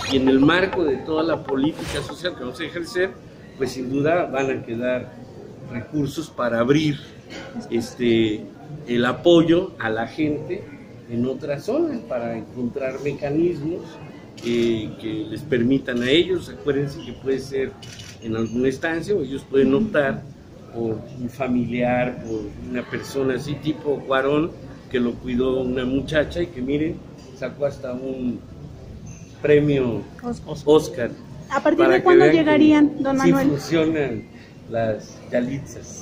y en el marco de toda la política social que vamos a ejercer, pues sin duda van a quedar recursos para abrir el apoyo a la gente en otras zonas, para encontrar mecanismos que les permitan a ellos. Acuérdense que puede ser en alguna estancia, o ellos pueden optar por un familiar, por una persona así tipo Cuarón, que lo cuidó una muchacha y que miren, sacó hasta un premio Oscar. ¿A partir de cuándo llegarían, don Manuel? Sí funcionan las Yalitzas.